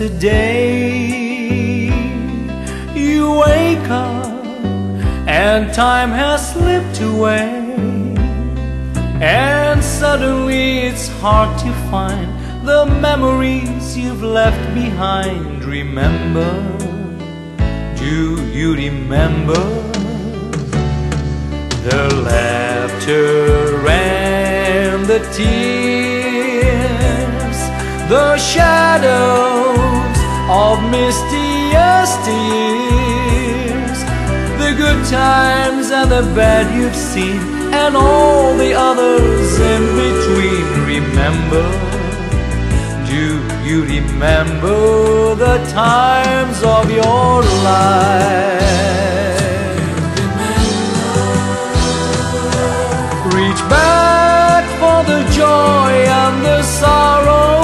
yesterday. You wake up and time has slipped away, and suddenly it's hard to find the memories you've left behind. Remember, do you remember the laughter and the tears, the shadows of misty yesteryears, the good times and the bad you've seen, and all the others in between? Remember, do you remember the times of your life? Reach back for the joy and the sorrow,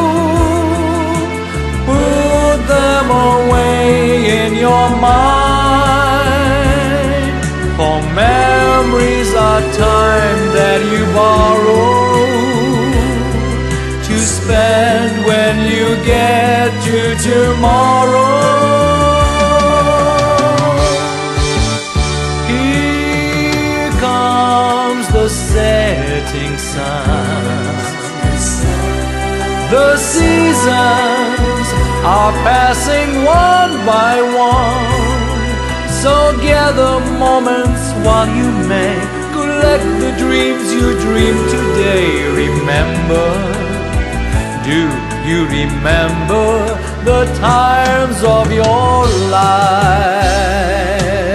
put them away in your mind, for memories are time that you borrow to spend when you get to tomorrow. Here comes the setting sun. The seasons are passing one by one, so gather moments while you may, collect the dreams you dream today. Remember, do you remember the times of your life?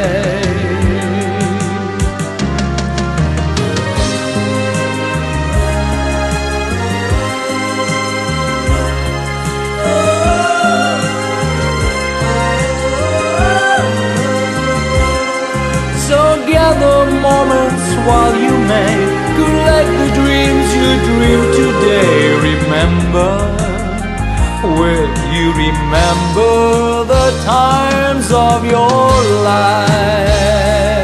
So gather moments while you may, collect the dreams you dream today. Remember, will you remember the times of your life?